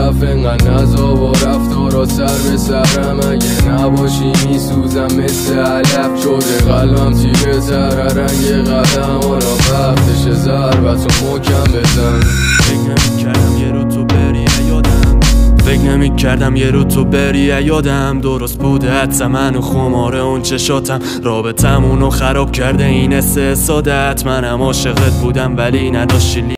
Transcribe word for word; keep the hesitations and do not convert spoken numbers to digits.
رفت انقدر نزا و رفت و را سر به سرم اگه نباشی میسوزم مثل علف شده قلبم تیره تر رنگ قلم و را وقتش ضربت و محکم بزن. فکر نمی‌کردم یه رو تو بری یادم فکر نمی‌کردم یه رو تو بری یادم درست بوده حدسم من و خماره اون چشاتم رابطمونو خراب کرده این حس سادت منم عاشقت بودم ولی نداشتی